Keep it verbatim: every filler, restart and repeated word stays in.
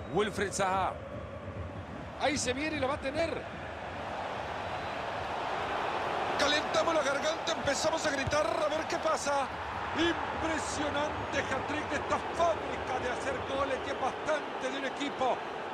Wilfried Zaha. Ahí se viene y lo va a tener. Calentamos la garganta, empezamos a gritar a ver qué pasa. Impresionante hat-trick de esta fábrica de hacer goles, que es bastante de un equipo